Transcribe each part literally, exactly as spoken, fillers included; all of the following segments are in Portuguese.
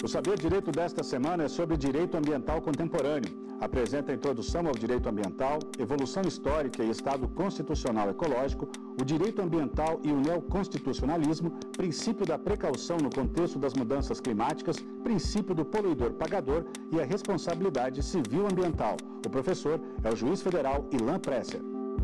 O Saber Direito desta semana é sobre direito ambiental contemporâneo. Apresenta a introdução ao direito ambiental, evolução histórica e estado constitucional ecológico, o direito ambiental e o neoconstitucionalismo, princípio da precaução no contexto das mudanças climáticas, princípio do poluidor-pagador e a responsabilidade civil ambiental. O professor é o juiz federal Ilan Presser.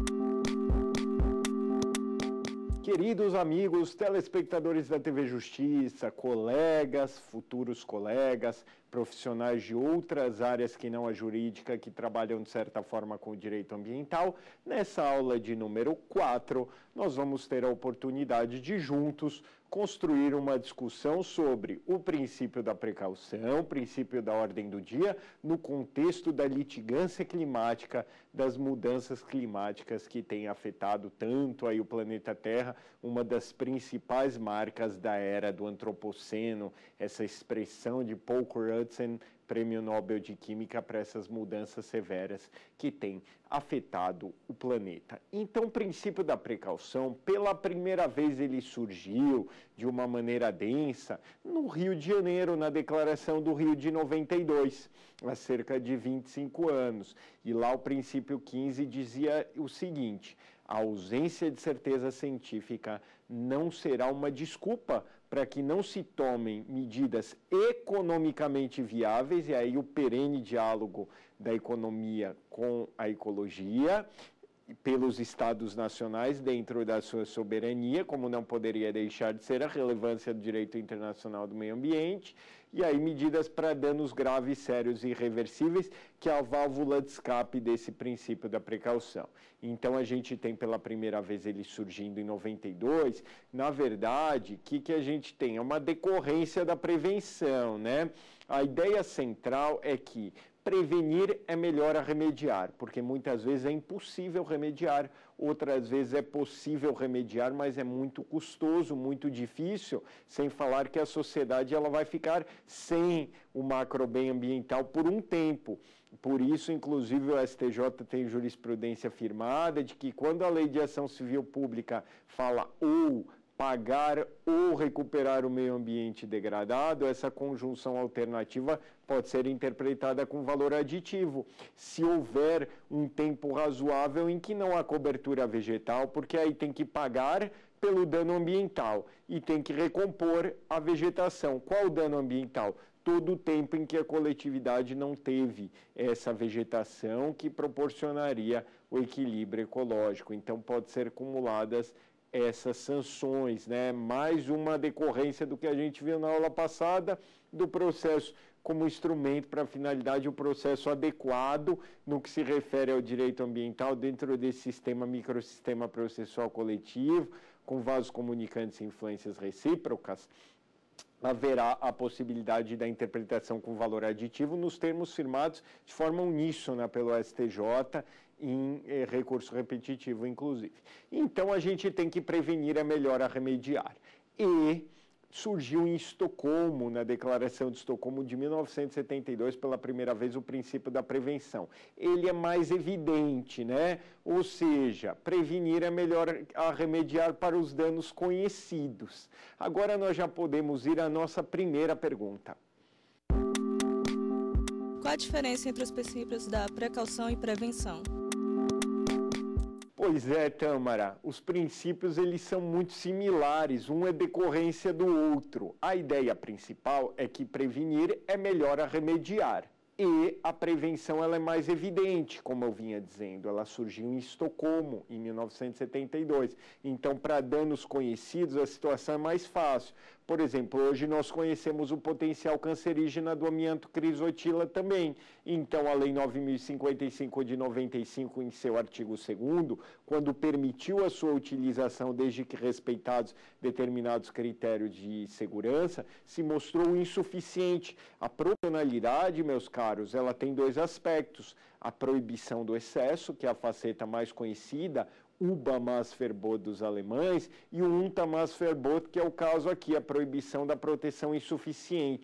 Queridos amigos, telespectadores da T V Justiça, colegas, futuros colegas, profissionais de outras áreas que não a jurídica, que trabalham de certa forma com o direito ambiental, nessa aula de número quatro, nós vamos ter a oportunidade de juntos construir uma discussão sobre o princípio da precaução, o princípio da ordem do dia, no contexto da litigância climática, das mudanças climáticas que têm afetado tanto aí o planeta Terra, uma das principais marcas da era do antropoceno, essa expressão de Paul Crutzen, Prêmio Nobel de Química, para essas mudanças severas que têm afetado o planeta. Então, o princípio da precaução, pela primeira vez ele surgiu de uma maneira densa no Rio de Janeiro, na Declaração do Rio de noventa e dois, há cerca de vinte e cinco anos. E lá o princípio quinze dizia o seguinte: a ausência de certeza científica não será uma desculpa para que não se tomem medidas economicamente viáveis, e aí o perene diálogo da economia com a ecologia, pelos estados nacionais dentro da sua soberania, como não poderia deixar de ser a relevância do direito internacional do meio ambiente, e aí medidas para danos graves, sérios e irreversíveis, que é a válvula de escape desse princípio da precaução. Então a gente tem pela primeira vez ele surgindo em noventa e dois, na verdade, o que, que a gente tem? É uma decorrência da prevenção, né? A ideia central é que prevenir é melhor a remediar, porque muitas vezes é impossível remediar, outras vezes é possível remediar, mas é muito custoso, muito difícil, sem falar que a sociedade ela vai ficar sem o macro bem ambiental por um tempo. Por isso, inclusive, o S T J tem jurisprudência firmada de que quando a Lei de Ação Civil Pública fala ou pagar ou recuperar o meio ambiente degradado, essa conjunção alternativa pode ser interpretada com valor aditivo, se houver um tempo razoável em que não há cobertura vegetal, porque aí tem que pagar pelo dano ambiental e tem que recompor a vegetação. Qual o dano ambiental? Todo o tempo em que a coletividade não teve essa vegetação que proporcionaria o equilíbrio ecológico. Então, pode ser acumuladas essas sanções, né? Mais uma decorrência do que a gente viu na aula passada, do processo como instrumento para a finalidade, o processo adequado no que se refere ao direito ambiental dentro desse sistema, microsistema processual coletivo, com vasos comunicantes e influências recíprocas. Haverá a possibilidade da interpretação com valor aditivo nos termos firmados de forma uníssona pelo S T J, em eh, recurso repetitivo, inclusive. Então, a gente tem que prevenir é melhor a remediar. E surgiu em Estocolmo, na Declaração de Estocolmo de mil novecentos e setenta e dois, pela primeira vez, o princípio da prevenção. Ele é mais evidente, né? Ou seja, prevenir é melhor a remediar para os danos conhecidos. Agora, nós já podemos ir à nossa primeira pergunta. Qual a diferença entre os princípios da precaução e prevenção? Pois é, Tâmara, os princípios eles são muito similares, um é decorrência do outro. A ideia principal é que prevenir é melhor a remediar. E a prevenção ela é mais evidente, como eu vinha dizendo, ela surgiu em Estocolmo, em mil novecentos e setenta e dois. Então, para danos conhecidos, a situação é mais fácil. Por exemplo, hoje nós conhecemos o potencial cancerígeno do amianto crisotila também. Então, a Lei nove mil e cinquenta e cinco de noventa e cinco, em seu artigo segundo, quando permitiu a sua utilização, desde que respeitados determinados critérios de segurança, se mostrou insuficiente. A proporcionalidade, meus caros, ela tem dois aspectos. A proibição do excesso, que é a faceta mais conhecida, Ubermaßverbot dos alemães, e o Untermaßverbot, que é o caso aqui, a proibição da proteção insuficiente.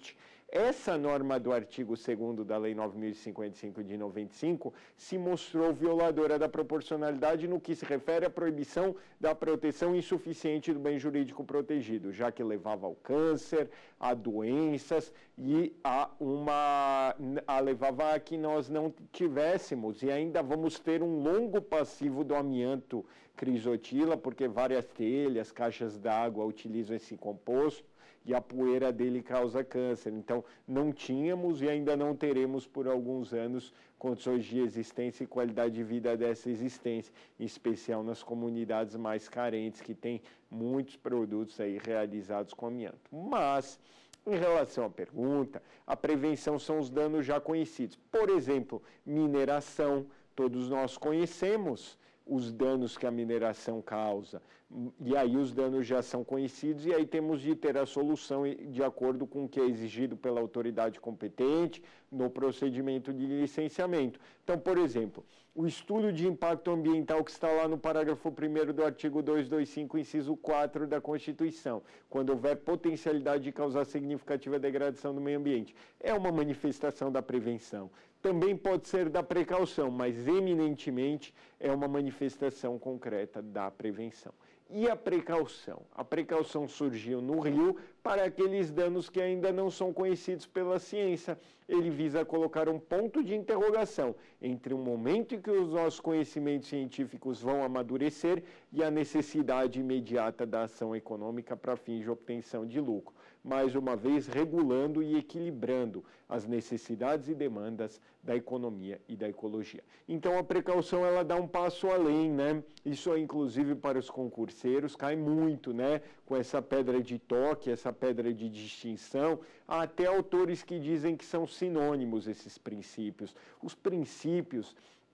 Essa norma do artigo segundo da Lei nove mil e cinquenta e cinco de noventa e cinco se mostrou violadora da proporcionalidade no que se refere à proibição da proteção insuficiente do bem jurídico protegido, já que levava ao câncer, a doenças e a uma a levava a que nós não tivéssemos e ainda vamos ter um longo passivo do amianto crisotila, porque várias telhas, caixas d'água utilizam esse composto e a poeira dele causa câncer. Então, não tínhamos e ainda não teremos por alguns anos condições de existência e qualidade de vida dessa existência, em especial nas comunidades mais carentes, que têm muitos produtos aí realizados com amianto. Mas, em relação à pergunta, a prevenção são os danos já conhecidos. Por exemplo, mineração, todos nós conhecemos os danos que a mineração causa, e aí os danos já são conhecidos, e aí temos de ter a solução de acordo com o que é exigido pela autoridade competente no procedimento de licenciamento. Então, por exemplo, o estudo de impacto ambiental que está lá no parágrafo primeiro do artigo duzentos e vinte e cinco, inciso quatro da Constituição, quando houver potencialidade de causar significativa degradação do meio ambiente, é uma manifestação da prevenção. Também pode ser da precaução, mas eminentemente é uma manifestação concreta da prevenção. E a precaução? A precaução surgiu no Rio para aqueles danos que ainda não são conhecidos pela ciência. Ele visa colocar um ponto de interrogação entre o momento em que os nossos conhecimentos científicos vão amadurecer e a necessidade imediata da ação econômica para fins de obtenção de lucro. Mais uma vez, regulando e equilibrando as necessidades e demandas da economia e da ecologia. Então, a precaução, ela dá um passo além, né? Isso, inclusive, para os concurseiros, cai muito, né? Com essa pedra de toque, essa pedra de distinção. Há até autores que dizem que são sinônimos esses princípios. Os princípios,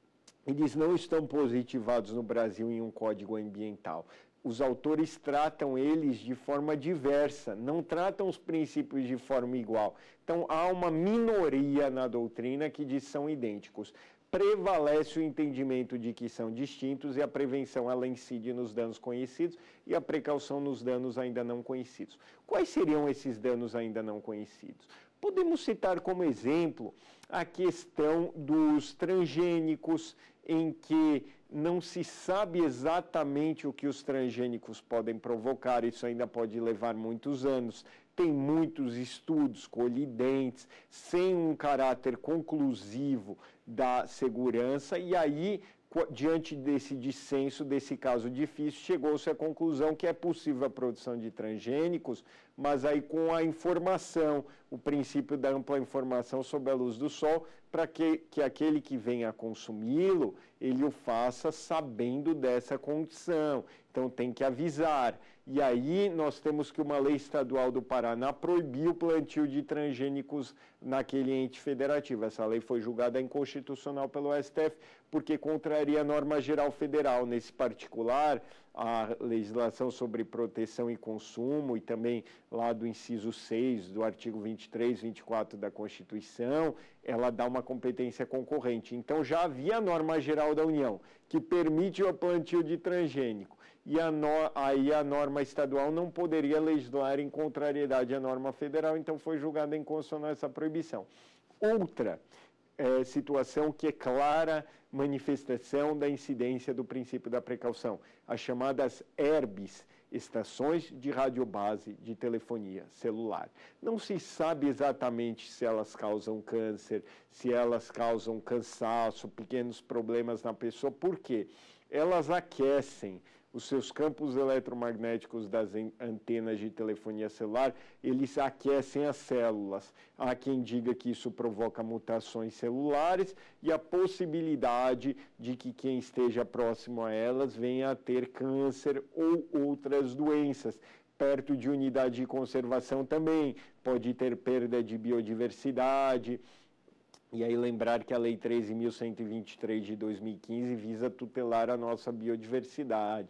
eles não estão positivados no Brasil em um código ambiental. Os autores tratam eles de forma diversa, não tratam os princípios de forma igual. Então, há uma minoria na doutrina que diz que são idênticos. Prevalece o entendimento de que são distintos e a prevenção, ela incide nos danos conhecidos e a precaução nos danos ainda não conhecidos. Quais seriam esses danos ainda não conhecidos? Podemos citar como exemplo a questão dos transgênicos, em que não se sabe exatamente o que os transgênicos podem provocar, isso ainda pode levar muitos anos. Tem muitos estudos colidentes, sem um caráter conclusivo da segurança, e aí, diante desse dissenso, desse caso difícil, chegou-se à conclusão que é possível a produção de transgênicos, mas aí com a informação, o princípio da ampla informação sob a luz do sol, para que, que aquele que venha a consumi-lo, ele o faça sabendo dessa condição. Então, tem que avisar. E aí, nós temos que uma lei estadual do Paraná proibiu o plantio de transgênicos naquele ente federativo. Essa lei foi julgada inconstitucional pelo S T F, porque contraria a norma geral federal. Nesse particular, a legislação sobre proteção e consumo, e também lá do inciso seis do artigo vinte e três, vinte e quatro da Constituição, ela dá uma competência concorrente. Então, já havia a norma geral da União, que permite o plantio de transgênico. E a no... aí a norma estadual não poderia legislar em contrariedade à norma federal, então foi julgada inconstitucional essa proibição. Outra é, situação que é clara manifestação da incidência do princípio da precaução, as chamadas E R Bs, estações de radiobase de telefonia celular. Não se sabe exatamente se elas causam câncer, se elas causam cansaço, pequenos problemas na pessoa. Por quê? Elas aquecem os seus campos eletromagnéticos das antenas de telefonia celular, eles aquecem as células. Há quem diga que isso provoca mutações celulares e a possibilidade de que quem esteja próximo a elas venha a ter câncer ou outras doenças. Perto de unidade de conservação também, pode ter perda de biodiversidade. E aí lembrar que a Lei treze mil cento e vinte e três de dois mil e quinze visa tutelar a nossa biodiversidade.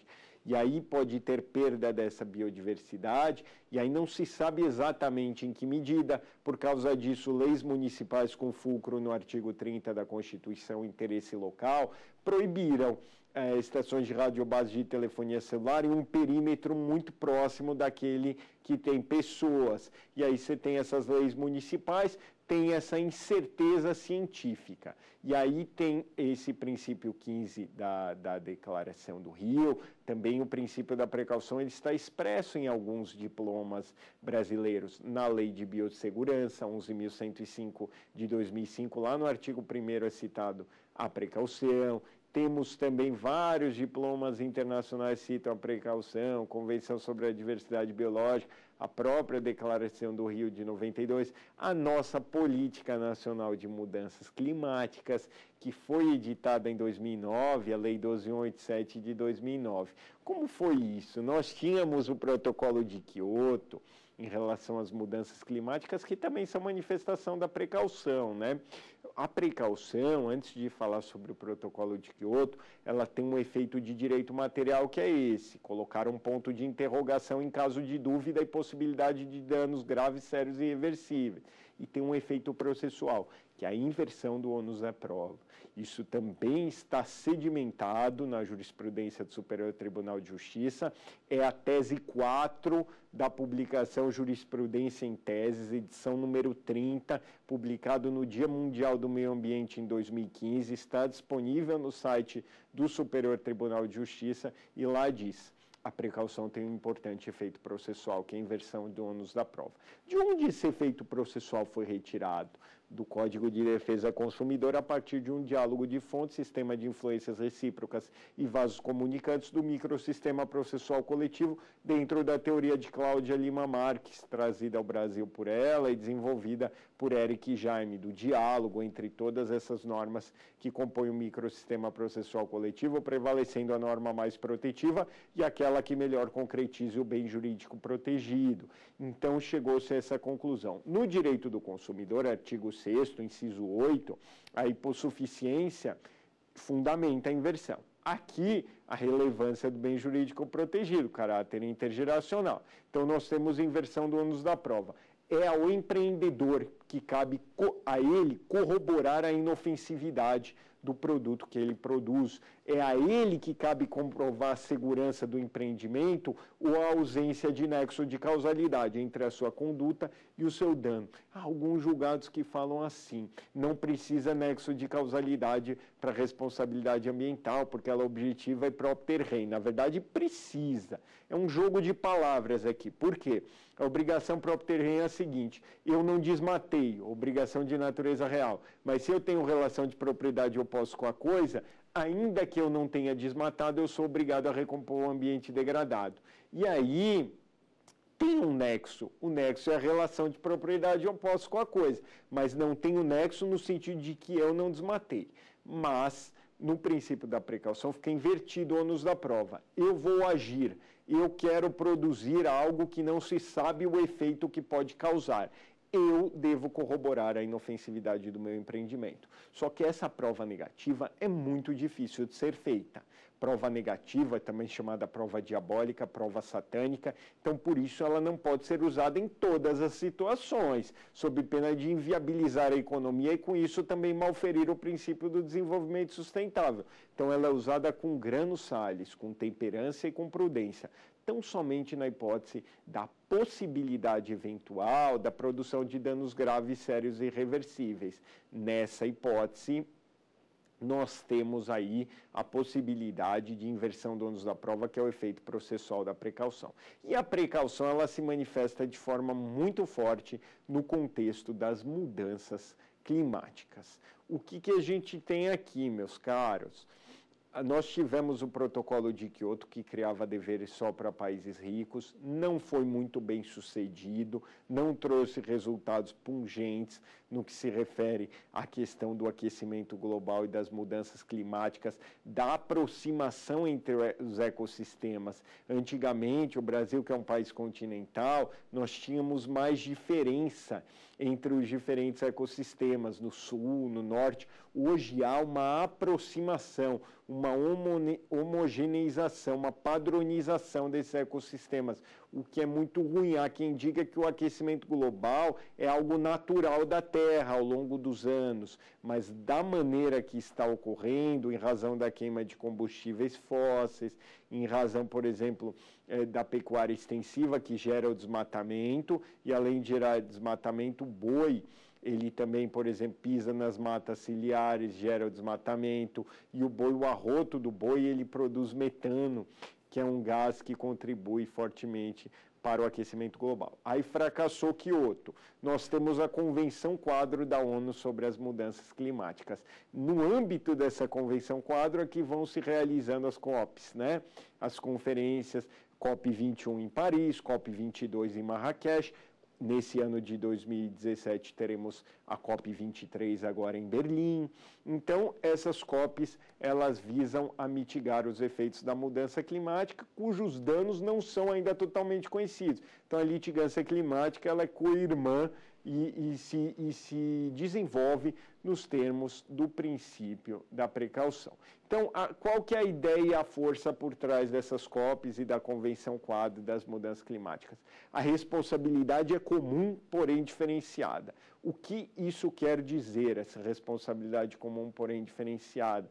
e aí pode ter perda dessa biodiversidade, e aí não se sabe exatamente em que medida. Por causa disso, leis municipais com fulcro no artigo trinta da Constituição, interesse local, proibiram É, estações de radiobase de telefonia celular em um perímetro muito próximo daquele que tem pessoas. E aí você tem essas leis municipais, tem essa incerteza científica. E aí tem esse princípio quinze da, da Declaração do Rio, também o princípio da precaução, ele está expresso em alguns diplomas brasileiros, na Lei de Biossegurança, onze mil cento e cinco de dois mil e cinco, lá no artigo primeiro é citado a precaução. Temos também vários diplomas internacionais que citam a precaução, Convenção sobre a Diversidade Biológica, a própria Declaração do Rio de noventa e dois, a nossa Política Nacional de Mudanças Climáticas, que foi editada em dois mil e nove, a Lei doze mil cento e oitenta e sete de dois mil e nove. Como foi isso? Nós tínhamos o Protocolo de Quioto, em relação às mudanças climáticas, que também são manifestação da precaução, né? A precaução, antes de falar sobre o protocolo de Quioto, ela tem um efeito de direito material que é esse, colocar um ponto de interrogação em caso de dúvida e possibilidade de danos graves, sérios e irreversíveis. E tem um efeito processual, que é a inversão do ônus da prova. Isso também está sedimentado na jurisprudência do Superior Tribunal de Justiça, é a tese quatro da publicação Jurisprudência em Teses, edição número trinta, publicado no Dia Mundial do Meio Ambiente em dois mil e quinze, está disponível no site do Superior Tribunal de Justiça e lá diz: a precaução tem um importante efeito processual, que é a inversão do ônus da prova. De onde esse efeito processual foi retirado? Do Código de Defesa do Consumidor, a partir de um diálogo de fontes, sistema de influências recíprocas e vasos comunicantes do microsistema processual coletivo, dentro da teoria de Cláudia Lima Marques, trazida ao Brasil por ela e desenvolvida por Eric Jaime, do diálogo entre todas essas normas que compõem o microsistema processual coletivo, prevalecendo a norma mais protetiva e aquela que melhor concretize o bem jurídico protegido. Então, chegou-se a essa conclusão. No direito do consumidor, artigo sexto, inciso oito, a hipossuficiência fundamenta a inversão. Aqui, a relevância do bem jurídico protegido, caráter intergeracional. Então, nós temos inversão do ônus da prova. É ao empreendedor que cabe a ele corroborar a inofensividade do produto que ele produz. É a ele que cabe comprovar a segurança do empreendimento ou a ausência de nexo de causalidade entre a sua conduta e o seu dano. Há alguns julgados que falam assim: não precisa nexo de causalidade para responsabilidade ambiental, porque ela objetiva e propter rei. Na verdade, precisa. É um jogo de palavras aqui. Por quê? A obrigação propter rei é a seguinte: eu não desmatei, obrigação de natureza real, mas se eu tenho relação de propriedade oposta com a coisa, ainda que eu não tenha desmatado, eu sou obrigado a recompor o ambiente degradado. E aí tem um nexo. O nexo é a relação de propriedade oposta com a coisa, mas não tem o nexo no sentido de que eu não desmatei. Mas, no princípio da precaução, fica invertido o ônus da prova. Eu vou agir, eu quero produzir algo que não se sabe o efeito que pode causar. Eu devo corroborar a inofensividade do meu empreendimento. Só que essa prova negativa é muito difícil de ser feita. Prova negativa é também chamada prova diabólica, prova satânica, então por isso ela não pode ser usada em todas as situações, sob pena de inviabilizar a economia e com isso também malferir o princípio do desenvolvimento sustentável. Então ela é usada com grano sales, com temperança e com prudência. Tão somente na hipótese da possibilidade eventual da produção de danos graves, sérios e irreversíveis. Nessa hipótese, nós temos aí a possibilidade de inversão do ônus da prova, que é o efeito processual da precaução. E a precaução, ela se manifesta de forma muito forte no contexto das mudanças climáticas. O que que a gente tem aqui, meus caros? Nós tivemos o protocolo de Quioto, que criava deveres só para países ricos, não foi muito bem sucedido, não trouxe resultados pungentes, no que se refere à questão do aquecimento global e das mudanças climáticas, da aproximação entre os ecossistemas. Antigamente, o Brasil, que é um país continental, nós tínhamos mais diferença entre os diferentes ecossistemas, no sul, no norte. Hoje há uma aproximação, uma homogeneização, uma padronização desses ecossistemas, o que é muito ruim. Há quem diga que o aquecimento global é algo natural da Terra ao longo dos anos, mas da maneira que está ocorrendo, em razão da queima de combustíveis fósseis, em razão, por exemplo, da pecuária extensiva, que gera o desmatamento, e além de gerar desmatamento, o boi, ele também, por exemplo, pisa nas matas ciliares, gera o desmatamento, e o boi, o arroto do boi, ele produz metano, que é um gás que contribui fortemente para o aquecimento global. Aí fracassou Kyoto. Nós temos a Convenção Quadro da ONU sobre as Mudanças Climáticas. No âmbito dessa Convenção Quadro é que vão se realizando as COPs, né? As conferências, COP vinte e um em Paris, COP vinte e dois em Marrakech. Nesse ano de dois mil e dezessete teremos a COP vinte e três agora em Berlim. Então, essas COPs, elas visam a mitigar os efeitos da mudança climática, cujos danos não são ainda totalmente conhecidos. Então, a litigância climática, ela é co-irmã e, e, se, e se desenvolve nos termos do princípio da precaução. Então, a, qual que é a ideia e a força por trás dessas COPs e da Convenção Quadro das Mudanças Climáticas? A responsabilidade é comum, porém diferenciada. O que isso quer dizer, essa responsabilidade comum, porém diferenciada?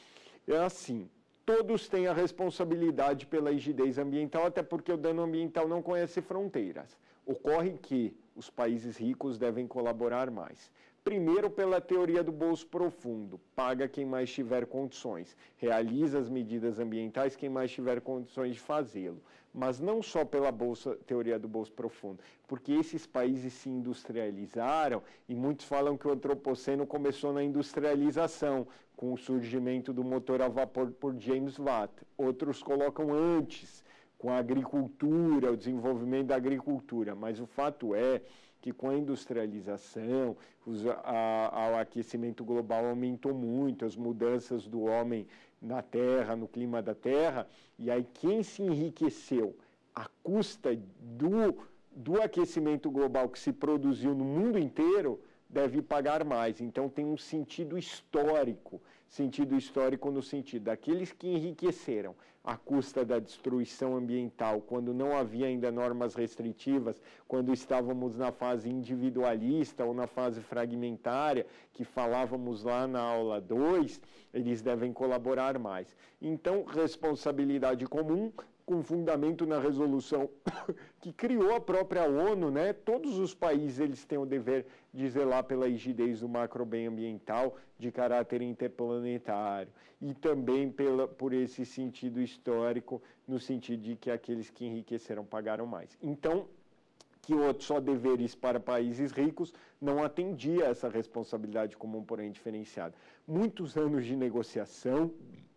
É assim, todos têm a responsabilidade pela rigidez ambiental, até porque o dano ambiental não conhece fronteiras. Ocorre que os países ricos devem colaborar mais. Primeiro, pela teoria do bolso profundo, paga quem mais tiver condições, realiza as medidas ambientais quem mais tiver condições de fazê-lo. Mas não só pela bolsa, teoria do bolso profundo, porque esses países se industrializaram e muitos falam que o antropoceno começou na industrialização, com o surgimento do motor a vapor por James Watt. Outros colocam antes, com a agricultura, o desenvolvimento da agricultura, mas o fato é que com a industrialização, os, a, a, o aquecimento global aumentou muito, as mudanças do homem na Terra, no clima da Terra, e aí quem se enriqueceu à custa do, do aquecimento global que se produziu no mundo inteiro, deve pagar mais. Então tem um sentido histórico, sentido histórico no sentido daqueles que enriqueceram à custa da destruição ambiental, quando não havia ainda normas restritivas, quando estávamos na fase individualista ou na fase fragmentária, que falávamos lá na aula dois, eles devem colaborar mais. Então, responsabilidade comum, com fundamento na resolução que criou a própria ONU, né? Todos os países eles têm o dever de zelar pela rigidez do macrobem ambiental de caráter interplanetário e também pela, por esse sentido histórico, no sentido de que aqueles que enriqueceram pagaram mais. Então, que outros só deveres para países ricos não atendia a essa responsabilidade comum, porém diferenciada. Muitos anos de negociação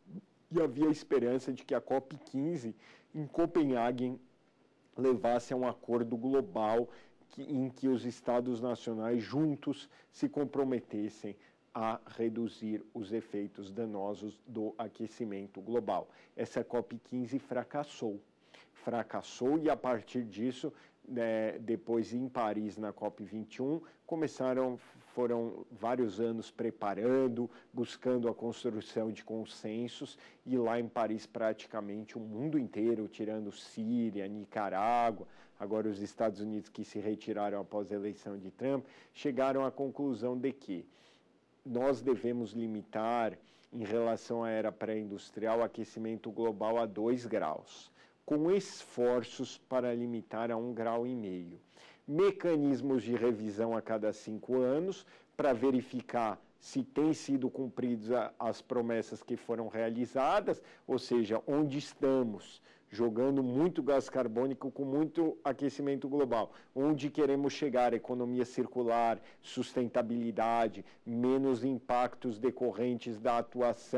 e havia a esperança de que a COP quinze em Copenhague levasse a um acordo global que, em que os Estados nacionais juntos se comprometessem a reduzir os efeitos danosos do aquecimento global. Essa COP quinze fracassou. Fracassou e, a partir disso, né, depois em Paris, na COP vinte e um, começaram, foram vários anos preparando, buscando a construção de consensos, e lá em Paris praticamente o mundo inteiro, tirando Síria, Nicarágua, agora os Estados Unidos que se retiraram após a eleição de Trump, chegaram à conclusão de que nós devemos limitar, em relação à era pré-industrial, o aquecimento global a dois graus. Com esforços para limitar a um grau e meio. Mecanismos de revisão a cada cinco anos para verificar se têm sido cumpridas as promessas que foram realizadas, ou seja, onde estamos, jogando muito gás carbônico com muito aquecimento global, onde queremos chegar, economia circular, sustentabilidade, menos impactos decorrentes da atuação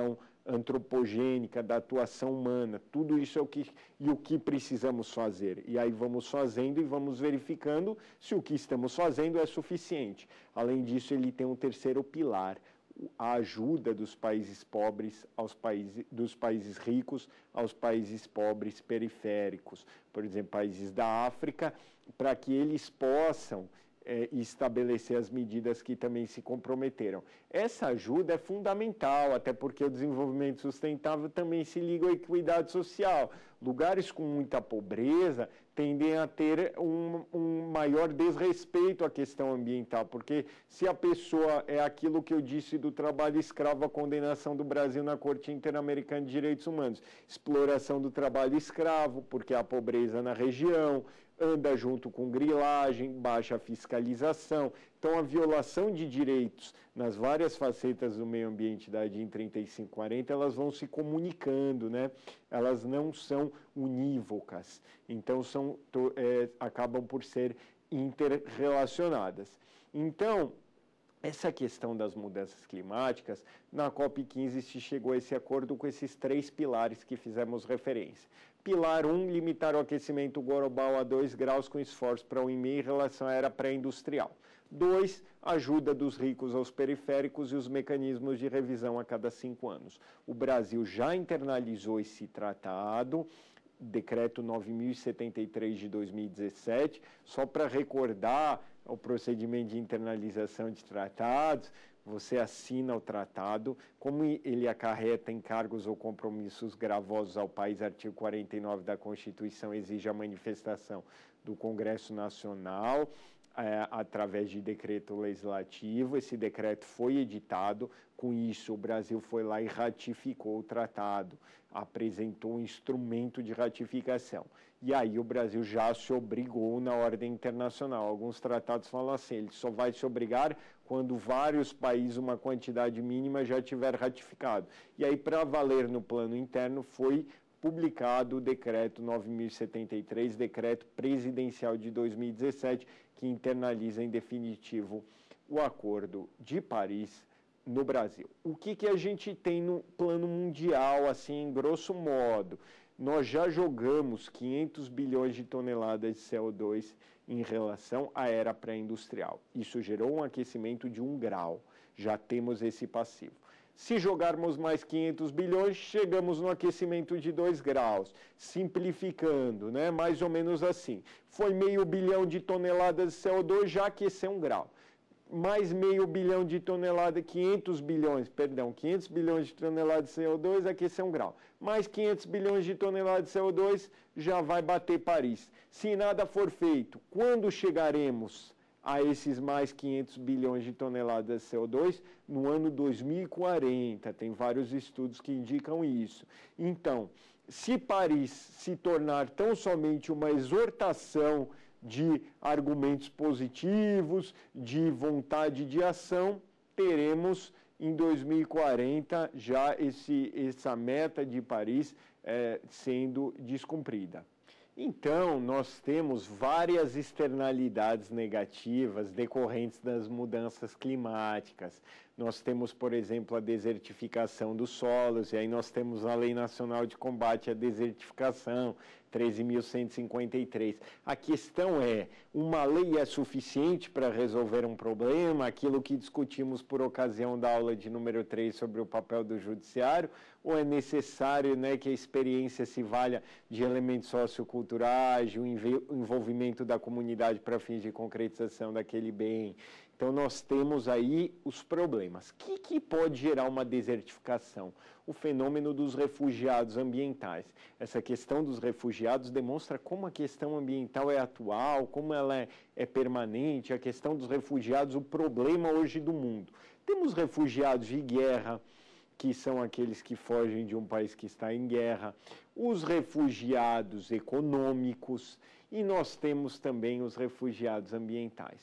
antropogênica, da atuação humana, tudo isso é o que, e o que precisamos fazer. E aí vamos fazendo e vamos verificando se o que estamos fazendo é suficiente. Além disso, ele tem um terceiro pilar, a ajuda dos países pobres aos países, dos países ricos aos países pobres periféricos, por exemplo, países da África, para que eles possam É, estabelecer as medidas que também se comprometeram. Essa ajuda é fundamental, até porque o desenvolvimento sustentável também se liga à equidade social. Lugares com muita pobreza tendem a ter um, um maior desrespeito à questão ambiental, porque se a pessoa é aquilo que eu disse do trabalho escravo, a condenação do Brasil na Corte Interamericana de Direitos Humanos, exploração do trabalho escravo, porque há pobreza na região, anda junto com grilagem, baixa fiscalização. Então, a violação de direitos nas várias facetas do meio ambiente da ADIM trinta e cinco quarenta, elas vão se comunicando, né? Elas não são unívocas, então são, é, acabam por ser interrelacionadas. Então, essa questão das mudanças climáticas, na COP quinze se chegou a esse acordo com esses três pilares que fizemos referência. Pilar um, limitar o aquecimento global a dois graus com esforço para um vírgula cinco em relação à era pré-industrial. dois, ajuda dos ricos aos periféricos e os mecanismos de revisão a cada cinco anos. O Brasil já internalizou esse tratado, decreto nove mil e setenta e três de dois mil e dezessete, só para recordar o procedimento de internalização de tratados. Você assina o tratado, como ele acarreta encargos ou compromissos gravosos ao país, artigo quarenta e nove da Constituição exige a manifestação do Congresso Nacional, é, através de decreto legislativo. Esse decreto foi editado, com isso o Brasil foi lá e ratificou o tratado, apresentou um instrumento de ratificação. E aí o Brasil já se obrigou na ordem internacional. Alguns tratados falam assim, ele só vai se obrigar quando vários países, uma quantidade mínima, já tiver ratificado. E aí, para valer no plano interno, foi publicado o decreto nove mil e setenta e três, decreto presidencial de dois mil e dezessete, que internaliza em definitivo o Acordo de Paris no Brasil. O que, que a gente tem no plano mundial, assim, em grosso modo? Nós já jogamos quinhentos bilhões de toneladas de C O dois em relação à era pré-industrial. Isso gerou um aquecimento de um grau. Já temos esse passivo. Se jogarmos mais quinhentos bilhões, chegamos no aquecimento de dois graus. Simplificando, né? Mais ou menos assim. Foi meio bilhão de toneladas de C O dois, já aqueceu um grau. Mais meio bilhão de toneladas, quinhentos bilhões, perdão, quinhentos bilhões de toneladas de C O dois, aquecer um grau. Mais quinhentos bilhões de toneladas de C O dois, já vai bater Paris. Se nada for feito, quando chegaremos a esses mais quinhentos bilhões de toneladas de C O dois? No ano dois mil e quarenta, tem vários estudos que indicam isso. Então, se Paris se tornar tão somente uma exortação de argumentos positivos, de vontade de ação, teremos em dois mil e quarenta já esse, essa meta de Paris é, sendo descumprida. Então, nós temos várias externalidades negativas decorrentes das mudanças climáticas. Nós temos, por exemplo, a desertificação dos solos, e aí nós temos a Lei Nacional de Combate à Desertificação, treze mil cento e cinquenta e três. A questão é, uma lei é suficiente para resolver um problema, aquilo que discutimos por ocasião da aula de número três sobre o papel do judiciário, ou é necessário, né, que a experiência se valha de elementos socioculturais, o envolvimento da comunidade para fins de concretização daquele bem? Então, nós temos aí os problemas. O que, que pode gerar uma desertificação? O fenômeno dos refugiados ambientais. Essa questão dos refugiados demonstra como a questão ambiental é atual, como ela é, é permanente, a questão dos refugiados, o problema hoje do mundo. Temos refugiados de guerra, que são aqueles que fogem de um país que está em guerra, os refugiados econômicos, e nós temos também os refugiados ambientais.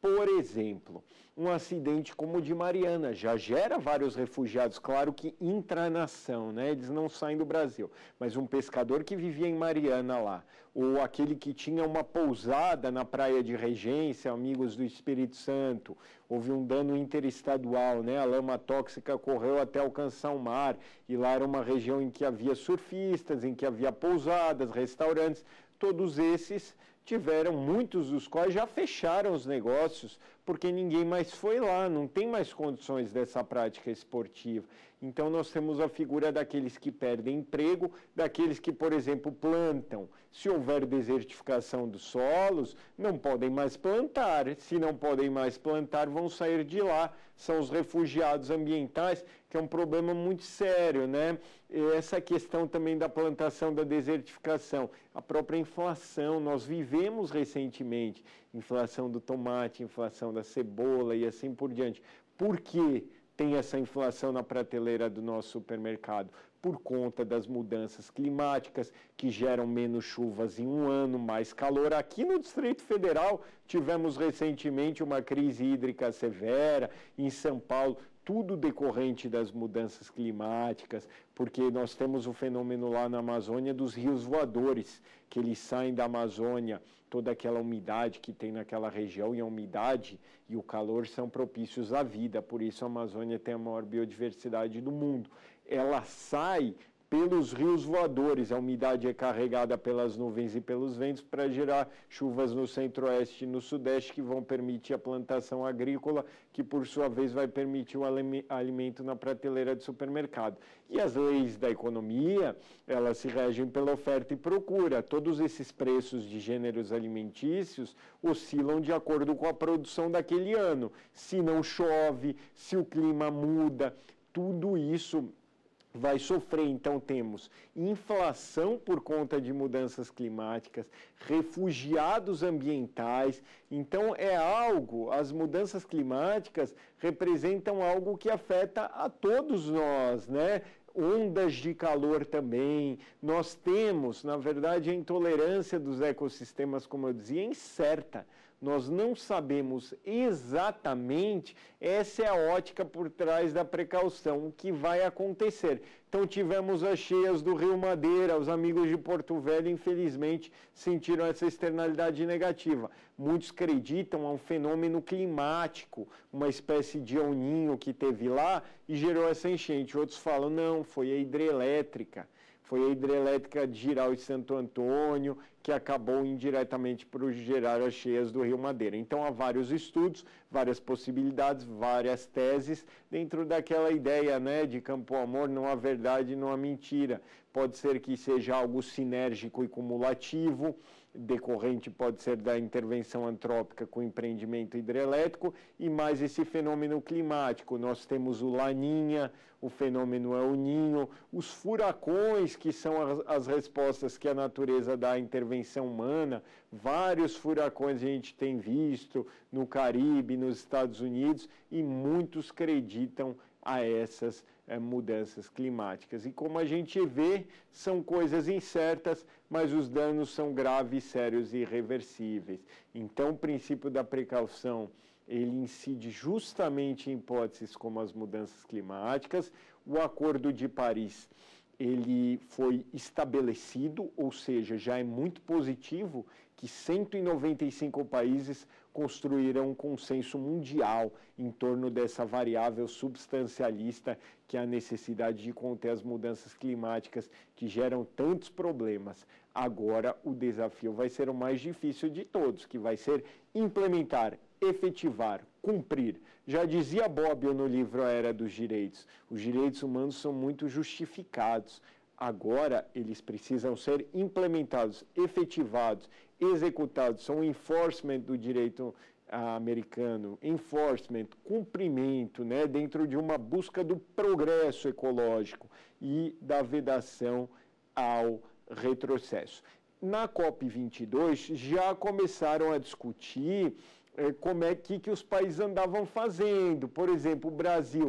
Por exemplo, um acidente como o de Mariana já gera vários refugiados, claro que intranação, né? Eles não saem do Brasil, mas um pescador que vivia em Mariana lá, ou aquele que tinha uma pousada na praia de Regência, Amigos do Espírito Santo, houve um dano interestadual, né? A lama tóxica correu até alcançar o mar, e lá era uma região em que havia surfistas, em que havia pousadas, restaurantes, todos esses tiveram, muitos dos quais já fecharam os negócios, porque ninguém mais foi lá, não tem mais condições dessa prática esportiva. Então, nós temos a figura daqueles que perdem emprego, daqueles que, por exemplo, plantam. Se houver desertificação dos solos, não podem mais plantar. Se não podem mais plantar, vão sair de lá. São os refugiados ambientais, que é um problema muito sério, né? Essa questão também da plantação, da desertificação, a própria inflação, nós vivemos recentemente, inflação do tomate, inflação da cebola e assim por diante. Por que tem essa inflação na prateleira do nosso supermercado? Por conta das mudanças climáticas, que geram menos chuvas em um ano, mais calor. Aqui no Distrito Federal, tivemos recentemente uma crise hídrica severa, em São Paulo, tudo decorrente das mudanças climáticas, porque nós temos o fenômeno lá na Amazônia dos rios voadores, que eles saem da Amazônia, toda aquela umidade que tem naquela região, e a umidade e o calor são propícios à vida, por isso a Amazônia tem a maior biodiversidade do mundo. Ela sai pelos rios voadores, a umidade é carregada pelas nuvens e pelos ventos para gerar chuvas no centro-oeste e no sudeste, que vão permitir a plantação agrícola, que por sua vez vai permitir o alimento na prateleira do supermercado. E as leis da economia, elas se regem pela oferta e procura. Todos esses preços de gêneros alimentícios oscilam de acordo com a produção daquele ano. Se não chove, se o clima muda, tudo isso vai sofrer. Então, temos inflação por conta de mudanças climáticas, refugiados ambientais. Então, é algo, as mudanças climáticas representam algo que afeta a todos nós, né? Ondas de calor também. Nós temos, na verdade, a intolerância dos ecossistemas, como eu dizia, incerta. Nós não sabemos exatamente, essa é a ótica por trás da precaução, o que vai acontecer. Então, tivemos as cheias do Rio Madeira, os amigos de Porto Velho, infelizmente, sentiram essa externalidade negativa. Muitos acreditam a um fenômeno climático, uma espécie de El Niño que teve lá e gerou essa enchente. Outros falam, não, foi a hidrelétrica. Foi a hidrelétrica de Giral e Santo Antônio, que acabou indiretamente por gerar as cheias do Rio Madeira. Então, há vários estudos, várias possibilidades, várias teses, dentro daquela ideia, né, de Campo Amor, não há verdade, não há mentira. Pode ser que seja algo sinérgico e cumulativo, decorrente pode ser da intervenção antrópica com empreendimento hidrelétrico, e mais esse fenômeno climático. Nós temos o Laninha, o fenômeno El Niño, os furacões, que são as, as respostas que a natureza dá à intervenção humana. Vários furacões a gente tem visto no Caribe, nos Estados Unidos, e muitos acreditam a essas é, mudanças climáticas. E como a gente vê, são coisas incertas, mas os danos são graves, sérios e irreversíveis. Então, o princípio da precaução, ele incide justamente em hipóteses como as mudanças climáticas. O Acordo de Paris, ele foi estabelecido, ou seja, já é muito positivo que cento e noventa e cinco países construíram um consenso mundial em torno dessa variável substancialista, que é a necessidade de conter as mudanças climáticas que geram tantos problemas. Agora, o desafio vai ser o mais difícil de todos, que vai ser implementar, efetivar, cumprir. Já dizia Bobbio no livro A Era dos Direitos, os direitos humanos são muito justificados. Agora, eles precisam ser implementados, efetivados, executados. São o enforcement do direito ah, americano, enforcement, cumprimento, né, dentro de uma busca do progresso ecológico e da vedação ao retrocesso. Na COP vinte e dois, já começaram a discutir eh, como é que, que os países andavam fazendo. Por exemplo, o Brasil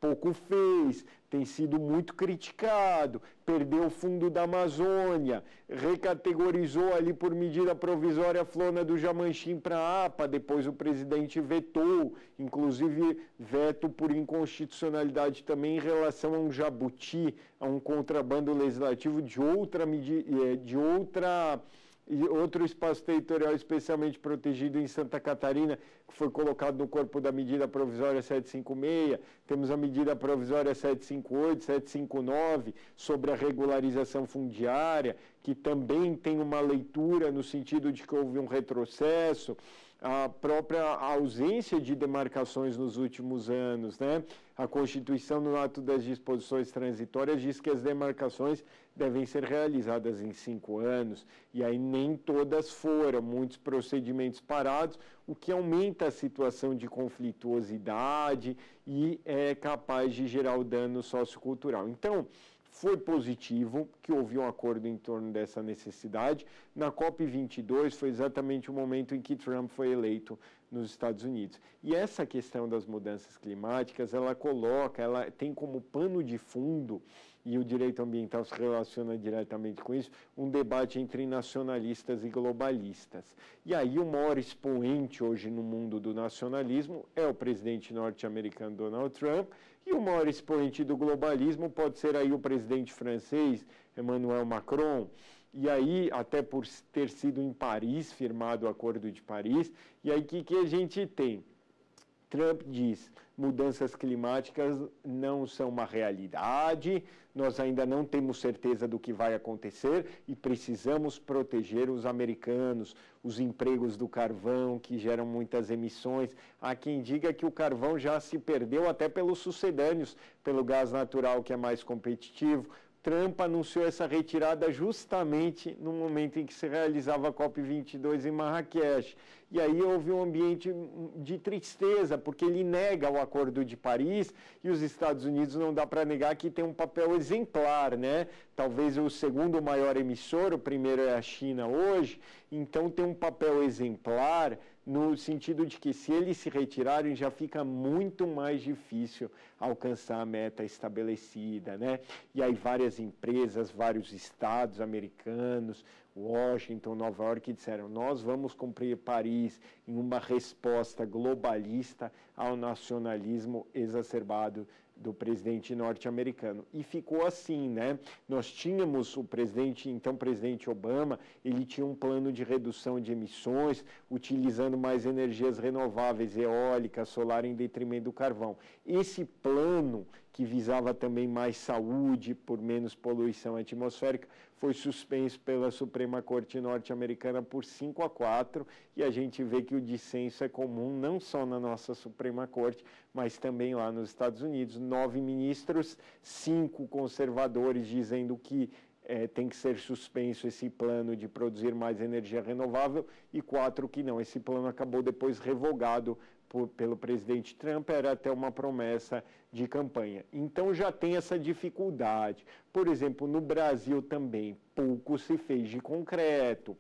pouco fez, tem sido muito criticado, perdeu o fundo da Amazônia, recategorizou ali por medida provisória a flora do Jamanchim para a APA, depois o presidente vetou, inclusive veto por inconstitucionalidade também em relação a um jabuti, a um contrabando legislativo de outra medida, de outra... e outro espaço territorial especialmente protegido em Santa Catarina, que foi colocado no corpo da medida provisória setecentos e cinquenta e seis, temos a medida provisória setecentos e cinquenta e oito, setecentos e cinquenta e nove, sobre a regularização fundiária, que também tem uma leitura no sentido de que houve um retrocesso, a própria ausência de demarcações nos últimos anos, né? A Constituição, no ato das disposições transitórias, diz que as demarcações devem ser realizadas em cinco anos, e aí nem todas foram, muitos procedimentos parados, o que aumenta a situação de conflituosidade e é capaz de gerar o dano sociocultural. Então, foi positivo que houve um acordo em torno dessa necessidade. Na COP vinte e dois foi exatamente o momento em que Trump foi eleito nos Estados Unidos. E essa questão das mudanças climáticas, ela coloca, ela tem como pano de fundo, e o direito ambiental se relaciona diretamente com isso, um debate entre nacionalistas e globalistas. E aí o maior expoente hoje no mundo do nacionalismo é o presidente norte-americano Donald Trump, e o maior expoente do globalismo pode ser aí o presidente francês, Emmanuel Macron. E aí, até por ter sido em Paris, firmado o Acordo de Paris, e aí o que, que a gente tem? Trump diz, mudanças climáticas não são uma realidade, nós ainda não temos certeza do que vai acontecer e precisamos proteger os americanos, os empregos do carvão, que geram muitas emissões. Há quem diga que o carvão já se perdeu até pelos sucedâneos, pelo gás natural, que é mais competitivo. Trump anunciou essa retirada justamente no momento em que se realizava a COP vinte e dois em Marrakech. E aí houve um ambiente de tristeza, porque ele nega o Acordo de Paris e os Estados Unidos não dá para negar que tem um papel exemplar, né? Talvez o segundo maior emissor, o primeiro é a China hoje, então tem um papel exemplar no sentido de que se eles se retirarem já fica muito mais difícil alcançar a meta estabelecida, né? E aí várias empresas, vários estados americanos, Washington, Nova York, disseram, nós vamos cumprir Paris em uma resposta globalista ao nacionalismo exacerbado do presidente norte-americano. E ficou assim, né? Nós tínhamos o presidente, então presidente Obama, ele tinha um plano de redução de emissões, utilizando mais energias renováveis, eólica, solar, em detrimento do carvão. Esse plano, que visava também mais saúde por menos poluição atmosférica, foi suspenso pela Suprema Corte norte-americana por cinco a quatro, e a gente vê que o dissenso é comum não só na nossa Suprema Corte, mas também lá nos Estados Unidos. Nove ministros, cinco conservadores dizendo que é, tem que ser suspenso esse plano de produzir mais energia renovável, e quatro que não. Esse plano acabou depois revogado por, pelo presidente Trump, era até uma promessa de campanha. Então já tem essa dificuldade. Por exemplo, no Brasil também, pouco se fez de concreto.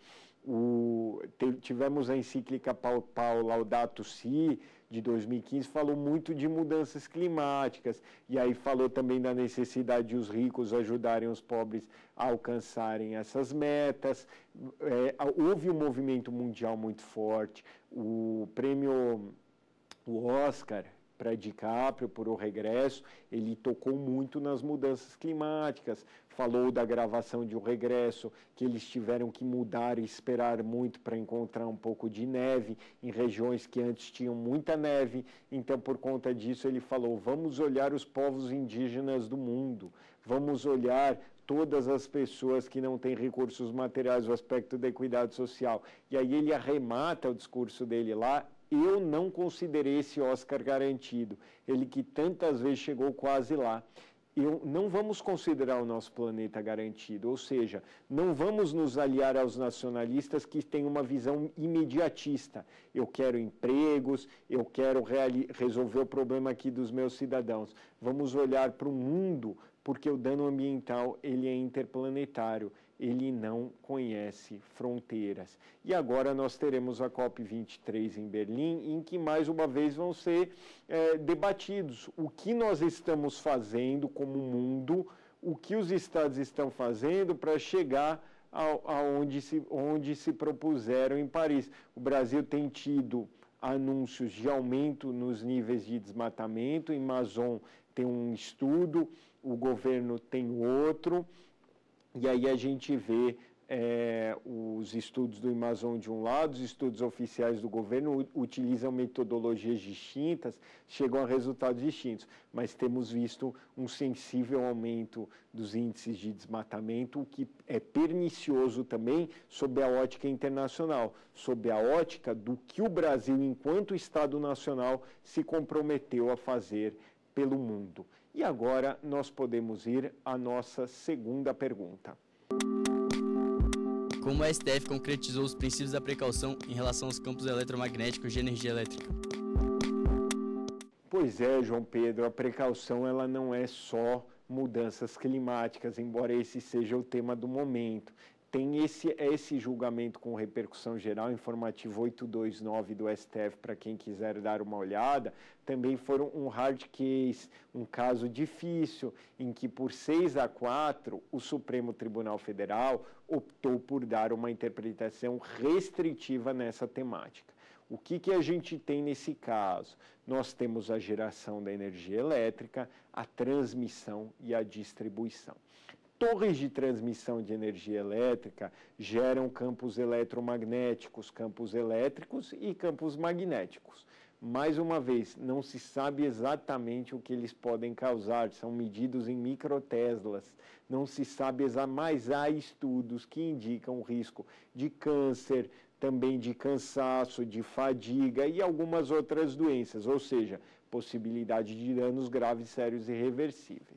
O, tivemos a encíclica Pau, Pau Laudato Si, de dois mil e quinze, falou muito de mudanças climáticas, e aí falou também da necessidade de os ricos ajudarem os pobres a alcançarem essas metas. É, houve um movimento mundial muito forte, o prêmio, o Oscar, para DiCaprio, por O Regresso, ele tocou muito nas mudanças climáticas, falou da gravação de O Regresso, que eles tiveram que mudar e esperar muito para encontrar um pouco de neve em regiões que antes tinham muita neve. Então, por conta disso, ele falou, vamos olhar os povos indígenas do mundo, vamos olhar todas as pessoas que não têm recursos materiais, o aspecto da equidade social. E aí ele arremata o discurso dele lá, eu não considerei esse Oscar garantido, ele que tantas vezes chegou quase lá. Eu, não vamos considerar o nosso planeta garantido, ou seja, não vamos nos aliar aos nacionalistas que têm uma visão imediatista. Eu quero empregos, eu quero resolver o problema aqui dos meus cidadãos. Vamos olhar para o mundo porque o dano ambiental ele é interplanetário, ele não conhece fronteiras. E agora nós teremos a COP vinte e três em Berlim, em que mais uma vez vão ser é, debatidos o que nós estamos fazendo como mundo, o que os estados estão fazendo para chegar aonde se, onde se propuseram em Paris. O Brasil tem tido anúncios de aumento nos níveis de desmatamento, em Amazon tem um estudo, o governo tem outro, e aí a gente vê é, os estudos do Amazon de um lado, os estudos oficiais do governo utilizam metodologias distintas, chegam a resultados distintos, mas temos visto um sensível aumento dos índices de desmatamento, o que é pernicioso também sob a ótica internacional, sob a ótica do que o Brasil, enquanto Estado nacional, se comprometeu a fazer pelo mundo. E agora nós podemos ir à nossa segunda pergunta. Como a S T F concretizou os princípios da precaução em relação aos campos eletromagnéticos de energia elétrica? Pois é, João Pedro, a precaução ela não é só mudanças climáticas, embora esse seja o tema do momento. Tem esse, esse julgamento com repercussão geral, informativo oitocentos e vinte e nove do S T F, para quem quiser dar uma olhada. Também foram um hard case, um caso difícil, em que por seis a quatro o Supremo Tribunal Federal optou por dar uma interpretação restritiva nessa temática. O que, que a gente tem nesse caso? Nós temos a geração da energia elétrica, a transmissão e a distribuição. Torres de transmissão de energia elétrica geram campos eletromagnéticos, campos elétricos e campos magnéticos. Mais uma vez, não se sabe exatamente o que eles podem causar, são medidos em microteslas, não se sabe exatamente, mas há estudos que indicam o risco de câncer, também de cansaço, de fadiga e algumas outras doenças, ou seja, possibilidade de danos graves, sérios e irreversíveis.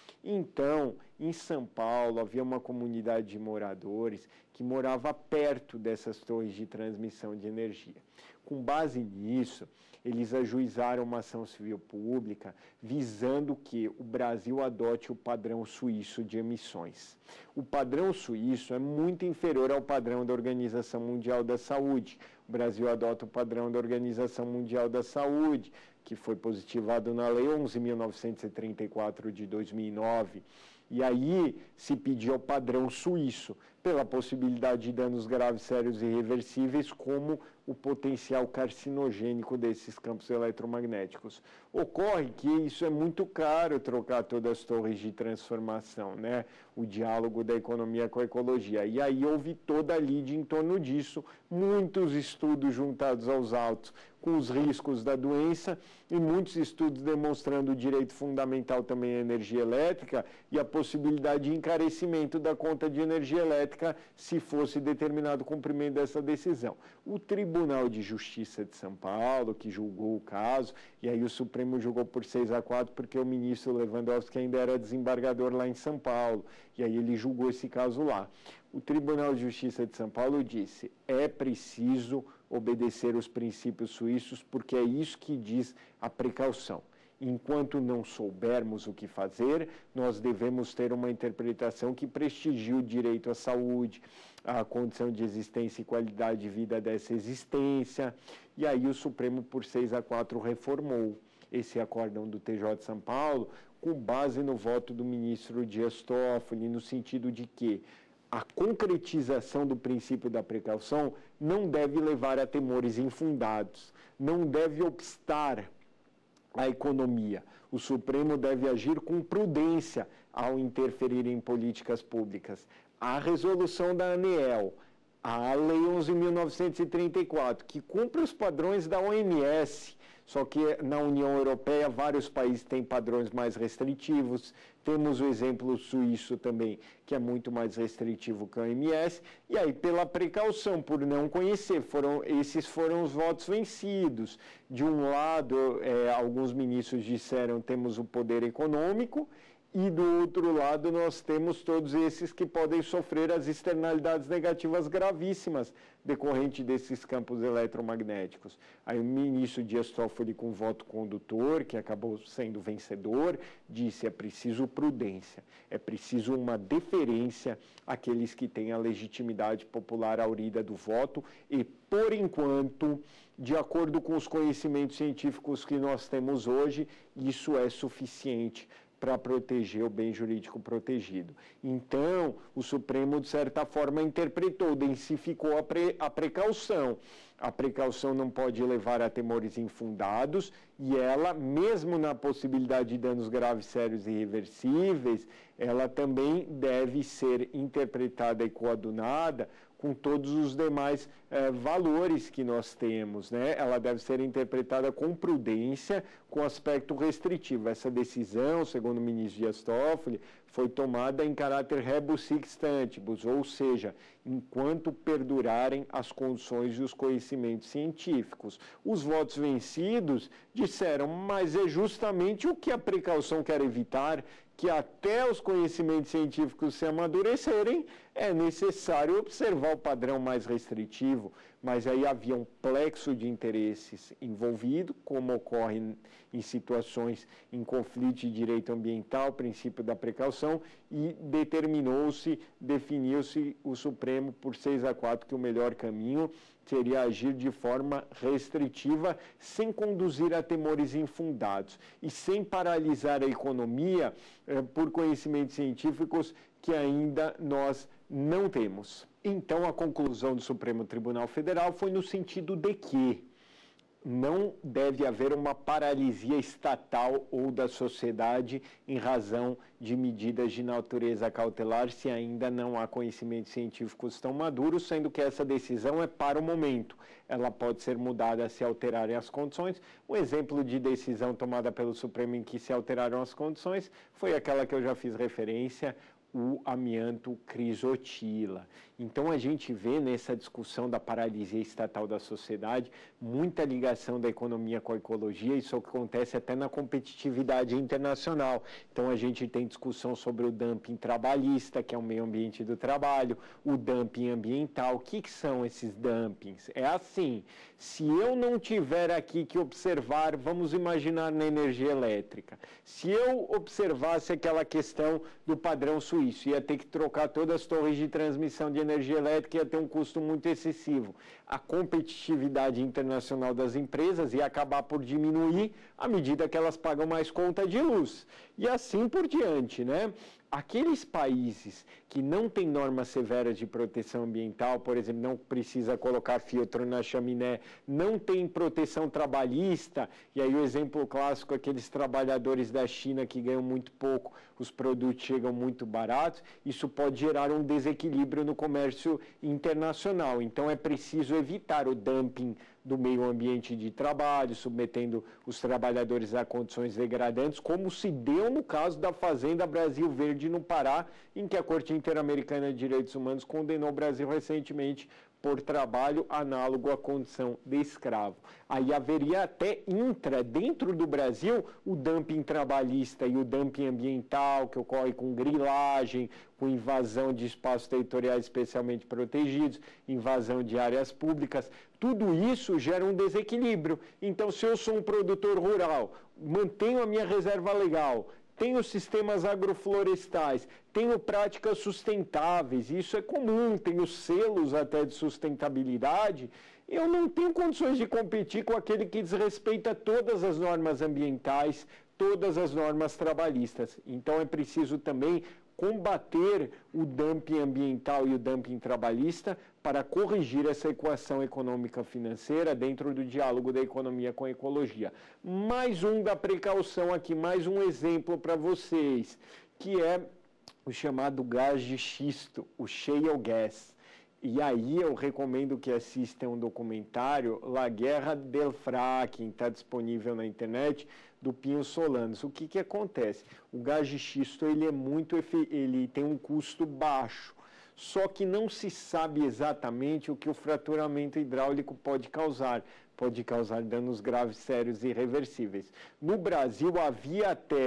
Então, em São Paulo, havia uma comunidade de moradores que morava perto dessas torres de transmissão de energia. Com base nisso, eles ajuizaram uma ação civil pública visando que o Brasil adote o padrão suíço de emissões. O padrão suíço é muito inferior ao padrão da Organização Mundial da Saúde. O Brasil adota o padrão da Organização Mundial da Saúde, que foi positivado na Lei onze mil novecentos e trinta e quatro de dois mil e nove. E aí se pediu o padrão suíço, pela possibilidade de danos graves, sérios e irreversíveis, como o potencial carcinogênico desses campos eletromagnéticos. Ocorre que isso é muito caro, trocar todas as torres de transformação, né? O diálogo da economia com a ecologia. E aí houve toda a lide em torno disso, muitos estudos juntados aos autos com os riscos da doença e muitos estudos demonstrando o direito fundamental também à energia elétrica e a possibilidade de encarecimento da conta de energia elétrica se fosse determinado o cumprimento dessa decisão. O Tribunal de Justiça de São Paulo, que julgou o caso, e aí o Supremo julgou por seis a quatro, porque o ministro Lewandowski ainda era desembargador lá em São Paulo, e aí ele julgou esse caso lá. O Tribunal de Justiça de São Paulo disse, é preciso obedecer os princípios suíços, porque é isso que diz a precaução. Enquanto não soubermos o que fazer, nós devemos ter uma interpretação que prestigie o direito à saúde, a condição de existência e qualidade de vida dessa existência. E aí o Supremo, por seis a quatro, reformou esse acórdão do T J de São Paulo, com base no voto do ministro Dias Toffoli, no sentido de que a concretização do princípio da precaução não deve levar a temores infundados, não deve obstar a economia. O Supremo deve agir com prudência ao interferir em políticas públicas. A resolução da ANEEL, a Lei onze mil novecentos e trinta e quatro, que cumpre os padrões da O M S, só que na União Europeia vários países têm padrões mais restritivos, temos o exemplo suíço também, que é muito mais restritivo que a O M S, e aí pela precaução, por não conhecer, foram, esses foram os votos vencidos. De um lado, é, alguns ministros disseram temos o poder econômico, e do outro lado nós temos todos esses que podem sofrer as externalidades negativas gravíssimas decorrente desses campos eletromagnéticos. Aí o ministro Dias Toffoli, com voto condutor, que acabou sendo vencedor, disse: é preciso prudência, é preciso uma deferência àqueles que têm a legitimidade popular aurida do voto e, por enquanto, de acordo com os conhecimentos científicos que nós temos hoje, isso é suficiente para proteger o bem jurídico protegido. Então, o Supremo, de certa forma, interpretou, densificou a, pre, a precaução. A precaução não pode levar a temores infundados e ela, mesmo na possibilidade de danos graves, sérios e irreversíveis, ela também deve ser interpretada e coadunada com todos os demais eh, valores que nós temos, né? Ela deve ser interpretada com prudência, com aspecto restritivo. Essa decisão, segundo o ministro Dias Toffoli, foi tomada em caráter rebus sic stantibus, ou seja, enquanto perdurarem as condições e os conhecimentos científicos. Os votos vencidos disseram, mas é justamente o que a precaução quer evitar, que até os conhecimentos científicos se amadurecerem, é necessário observar o padrão mais restritivo, mas aí havia um plexo de interesses envolvido, como ocorre em situações em conflito de direito ambiental, princípio da precaução, e determinou-se, definiu-se o Supremo por seis a quatro que o melhor caminho seria agir de forma restritiva, sem conduzir a temores infundados e sem paralisar a economia eh, por conhecimentos científicos que ainda nós não temos. Então, a conclusão do Supremo Tribunal Federal foi no sentido de que não deve haver uma paralisia estatal ou da sociedade em razão de medidas de natureza cautelar, se ainda não há conhecimentos científicos tão maduros, sendo que essa decisão é para o momento. Ela pode ser mudada se alterarem as condições. Um exemplo de decisão tomada pelo Supremo em que se alteraram as condições foi aquela que eu já fiz referência, o amianto crisotila. Então, a gente vê nessa discussão da paralisia estatal da sociedade muita ligação da economia com a ecologia, isso acontece até na competitividade internacional. Então, a gente tem discussão sobre o dumping trabalhista, que é o meio ambiente do trabalho, o dumping ambiental. O que, que são esses dumpings? É assim, se eu não tiver aqui que observar, vamos imaginar na energia elétrica, se eu observasse aquela questão do padrão suíço, ia ter que trocar todas as torres de transmissão de energia elétrica, ia ter um custo muito excessivo. A competitividade internacional das empresas ia acabar por diminuir à medida que elas pagam mais conta de luz. E assim por diante, né? Aqueles países que não têm normas severas de proteção ambiental, por exemplo, não precisa colocar filtro na chaminé, não tem proteção trabalhista, e aí o exemplo clássico, aqueles trabalhadores da China que ganham muito pouco, os produtos chegam muito baratos, isso pode gerar um desequilíbrio no comércio internacional. Então é preciso evitar o dumping do meio ambiente de trabalho, submetendo os trabalhadores a condições degradantes, como se deu no caso da Fazenda Brasil Verde no Pará, em que a Corte Interamericana de Direitos Humanos condenou o Brasil recentemente por trabalho análogo à condição de escravo. Aí haveria até intra, dentro do Brasil, o dumping trabalhista e o dumping ambiental, que ocorre com grilagem, com invasão de espaços territoriais especialmente protegidos, invasão de áreas públicas. Tudo isso gera um desequilíbrio. Então, se eu sou um produtor rural, mantenho a minha reserva legal, tenho sistemas agroflorestais, tenho práticas sustentáveis, isso é comum, tenho selos até de sustentabilidade, eu não tenho condições de competir com aquele que desrespeita todas as normas ambientais, todas as normas trabalhistas. Então é preciso também combater o dumping ambiental e o dumping trabalhista para corrigir essa equação econômica financeira dentro do diálogo da economia com a ecologia. Mais um da precaução aqui, mais um exemplo para vocês, que é o chamado gás de xisto, o shale gas. E aí eu recomendo que assistam um documentário, La Guerra del Fracking, está disponível na internet, do Pinho Solanas. O que que acontece? O gás de xisto ele é muito, ele tem um custo baixo, só que não se sabe exatamente o que o fraturamento hidráulico pode causar. Pode causar danos graves, sérios e irreversíveis. No Brasil havia até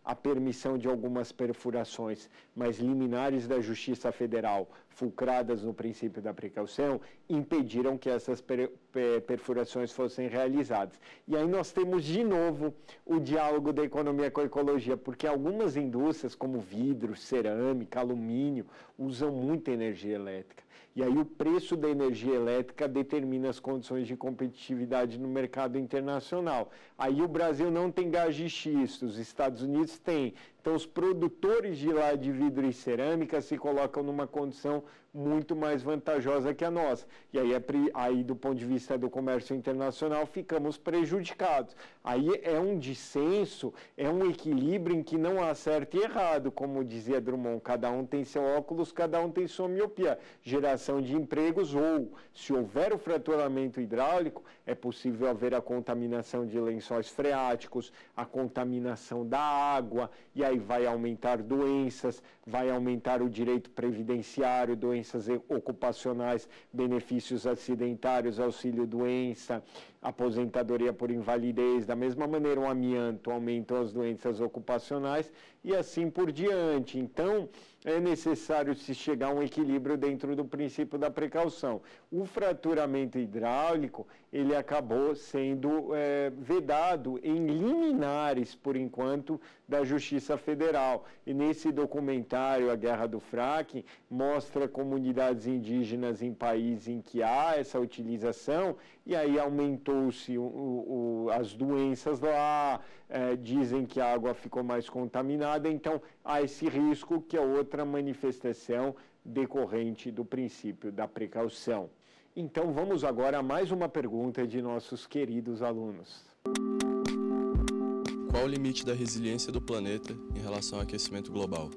a permissão de algumas perfurações, mas liminares da Justiça Federal, fulcradas no princípio da precaução, impediram que essas per perfurações fossem realizadas. E aí nós temos de novo o diálogo da economia com a ecologia, porque algumas indústrias como vidro, cerâmica, alumínio, usam muita energia elétrica. E aí o preço da energia elétrica determina as condições de competitividade no mercado internacional. Aí o Brasil não tem gás de xisto, os Estados Unidos têm. Então os produtores de lá de vidro e cerâmica se colocam numa condição muito mais vantajosa que a nossa. E aí, aí do ponto de vista do comércio internacional, ficamos prejudicados. Aí é um dissenso, é um equilíbrio em que não há certo e errado, como dizia Drummond, cada um tem seu óculos, cada um tem sua miopia. Geração de empregos ou, se houver o fraturamento hidráulico, é possível haver a contaminação de lençóis freáticos, a contaminação da água, e aí vai aumentar doenças, vai aumentar o direito previdenciário, doenças ocupacionais, benefícios acidentários, auxílio-doença, aposentadoria por invalidez. Da mesma maneira, o amianto aumentou as doenças ocupacionais e assim por diante. Então, é necessário se chegar a um equilíbrio dentro do princípio da precaução. O fraturamento hidráulico, ele acabou sendo é, vedado em liminares, por enquanto, da Justiça Federal. E nesse documentário, A Guerra do Fracking, mostra comunidades indígenas em países em que há essa utilização, e aí aumentou-se as doenças lá, é, dizem que a água ficou mais contaminada, então há esse risco, que é outra manifestação decorrente do princípio da precaução. Então vamos agora a mais uma pergunta de nossos queridos alunos. Qual o limite da resiliência do planeta em relação ao aquecimento global?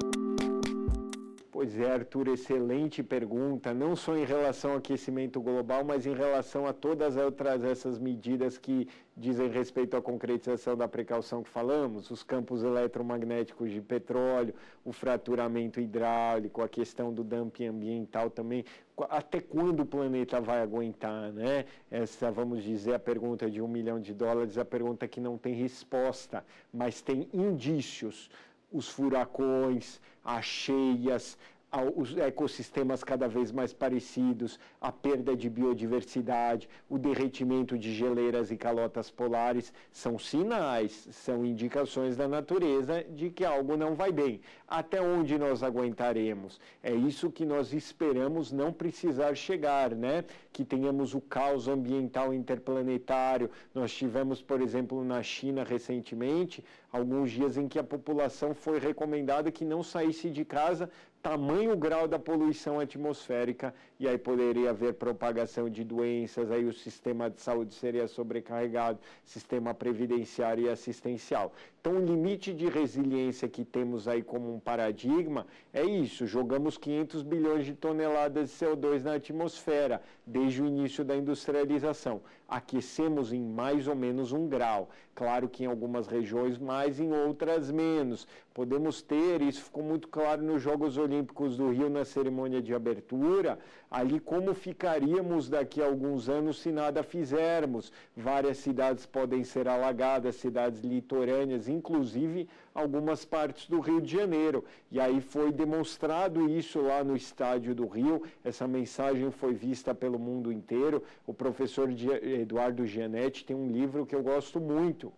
Pois é, Arthur, excelente pergunta, não só em relação ao aquecimento global, mas em relação a todas outras essas medidas que dizem respeito à concretização da precaução que falamos, os campos eletromagnéticos de petróleo, o fraturamento hidráulico, a questão do dumping ambiental também. Até quando o planeta vai aguentar, né? Essa, vamos dizer, a pergunta de um milhão de dólares, a pergunta que não tem resposta, mas tem indícios. Os furacões, as cheias, os ecossistemas cada vez mais parecidos, a perda de biodiversidade, o derretimento de geleiras e calotas polares, são sinais, são indicações da natureza de que algo não vai bem. Até onde nós aguentaremos? É isso que nós esperamos não precisar chegar, né? Que tenhamos o caos ambiental interplanetário. Nós tivemos, por exemplo, na China recentemente, alguns dias em que a população foi recomendada que não saísse de casa, tamanho grau da poluição atmosférica, e aí poderia haver propagação de doenças, aí o sistema de saúde seria sobrecarregado, sistema previdenciário e assistencial. Então, o limite de resiliência que temos aí como um paradigma é isso, jogamos quinhentos bilhões de toneladas de C O dois na atmosfera, desde o início da industrialização. Aquecemos em mais ou menos um grau. Claro que em algumas regiões mais, em outras menos. Podemos ter, isso ficou muito claro nos Jogos Olímpicos do Rio, na cerimônia de abertura, ali como ficaríamos daqui a alguns anos se nada fizermos. Várias cidades podem ser alagadas, cidades litorâneas, inclusive algumas partes do Rio de Janeiro. E aí foi demonstrado isso lá no estádio do Rio, essa mensagem foi vista pelo mundo inteiro. O professor Eduardo Gianetti tem um livro que eu gosto muito,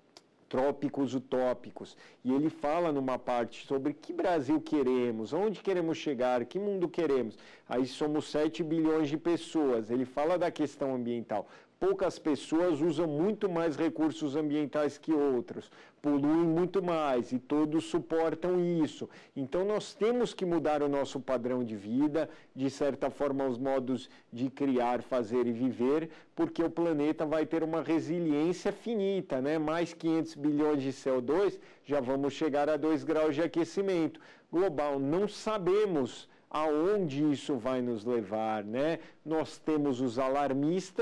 Trópicos Utópicos, e ele fala numa parte sobre que Brasil queremos, onde queremos chegar, que mundo queremos. Aí somos sete bilhões de pessoas, ele fala da questão ambiental. Poucas pessoas usam muito mais recursos ambientais que outros, poluem muito mais e todos suportam isso. Então nós temos que mudar o nosso padrão de vida, de certa forma os modos de criar, fazer e viver, porque o planeta vai ter uma resiliência finita, né? Mais quinhentos bilhões de C O dois, já vamos chegar a dois graus de aquecimento global. Não sabemos aonde isso vai nos levar, né? Nós temos os alarmistas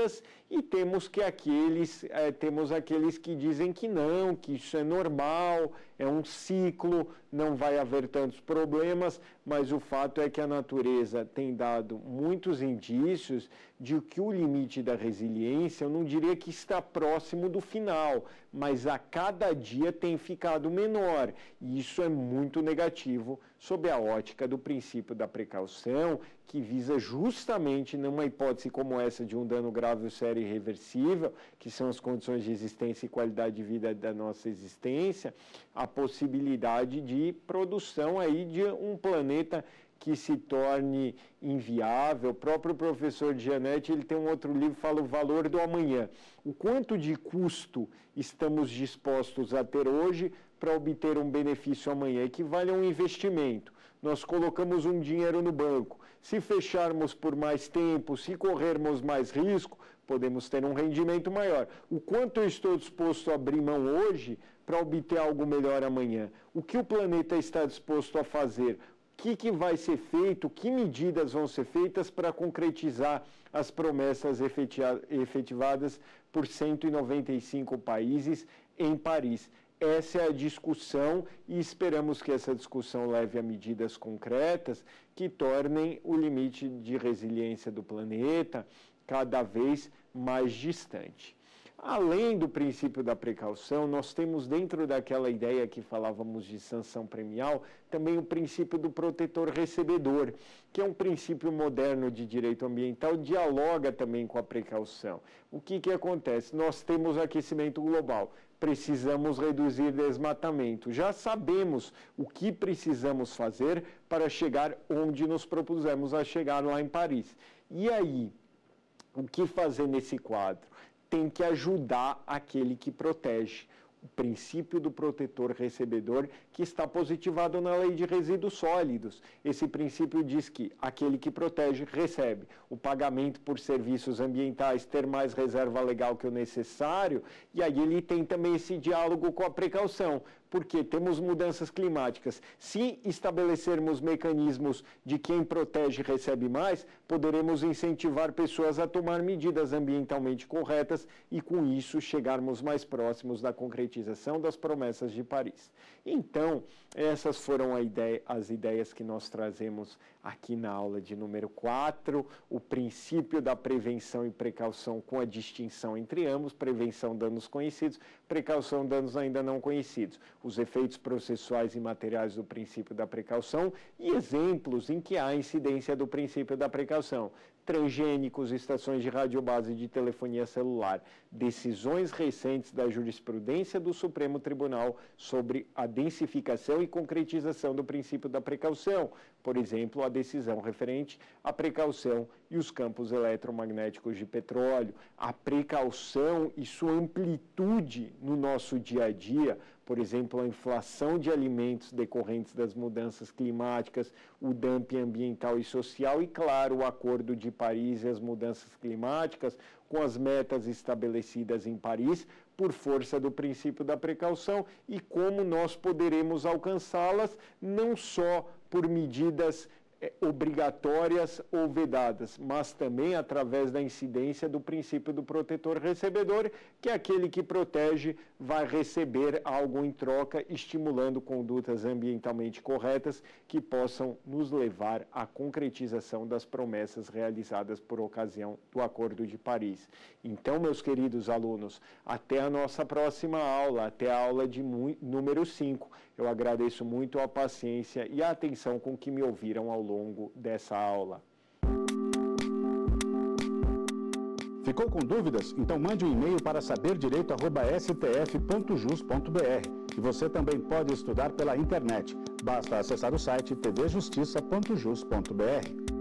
E temos que aqueles, é, temos aqueles que dizem que não, que isso é normal, é um ciclo, não vai haver tantos problemas, mas o fato é que a natureza tem dado muitos indícios de que o limite da resiliência, eu não diria que está próximo do final, mas a cada dia tem ficado menor, e isso é muito negativo sob a ótica do princípio da precaução, que visa justamente, numa hipótese como essa de um dano grave ou sério e irreversível, que são as condições de existência e qualidade de vida da nossa existência, a possibilidade de produção aí de um planeta que se torne inviável. O próprio professor Gianetti, ele tem um outro livro que fala o valor do amanhã. O quanto de custo estamos dispostos a ter hoje para obter um benefício amanhã, equivale a um investimento. Nós colocamos um dinheiro no banco. Se fecharmos por mais tempo, se corrermos mais risco, podemos ter um rendimento maior. O quanto eu estou disposto a abrir mão hoje para obter algo melhor amanhã? O que o planeta está disposto a fazer? O que, que vai ser feito? Que medidas vão ser feitas para concretizar as promessas efetivadas por cento e noventa e cinco países em Paris? Essa é a discussão e esperamos que essa discussão leve a medidas concretas que tornem o limite de resiliência do planeta cada vez mais distante. Além do princípio da precaução, nós temos dentro daquela ideia que falávamos de sanção premial, também o princípio do protetor recebedor, que é um princípio moderno de direito ambiental, dialoga também com a precaução. O que que acontece? Nós temos aquecimento global. Precisamos reduzir desmatamento. Já sabemos o que precisamos fazer para chegar onde nos propusemos a chegar lá em Paris. E aí, o que fazer nesse quadro? Tem que ajudar aquele que protege. O princípio do protetor recebedor, que está positivado na lei de resíduos sólidos. Esse princípio diz que aquele que protege recebe o pagamento por serviços ambientais, ter mais reserva legal que o necessário, e aí ele tem também esse diálogo com a precaução, porque temos mudanças climáticas. Se estabelecermos mecanismos de quem protege recebe mais, poderemos incentivar pessoas a tomar medidas ambientalmente corretas e, com isso, chegarmos mais próximos da concretização das promessas de Paris. Então, essas foram a ideia, as ideias que nós trazemos aqui na aula de número quatro, o princípio da prevenção e precaução com a distinção entre ambos, prevenção danos conhecidos, precaução danos ainda não conhecidos, os efeitos processuais e materiais do princípio da precaução e exemplos em que há incidência do princípio da precaução. Transgênicos, estações de radiobase de telefonia celular, decisões recentes da jurisprudência do Supremo Tribunal sobre a densificação e concretização do princípio da precaução, por exemplo, a decisão referente à precaução e os campos eletromagnéticos de petróleo, a precaução e sua amplitude no nosso dia a dia, por exemplo, a inflação de alimentos decorrentes das mudanças climáticas, o dumping ambiental e social e, claro, o Acordo de Paris e as mudanças climáticas com as metas estabelecidas em Paris por força do princípio da precaução e como nós poderemos alcançá-las não só por medidas obrigatórias ou vedadas, mas também através da incidência do princípio do protetor recebedor, que é aquele que protege vai receber algo em troca, estimulando condutas ambientalmente corretas que possam nos levar à concretização das promessas realizadas por ocasião do Acordo de Paris. Então, meus queridos alunos, até a nossa próxima aula, até a aula de número cinco. Eu agradeço muito a paciência e a atenção com que me ouviram ao longo dessa aula. Ficou com dúvidas? Então mande um e-mail para saber direito arroba s t f ponto jus ponto b r. E você também pode estudar pela internet. Basta acessar o site t v justiça ponto jus ponto b r.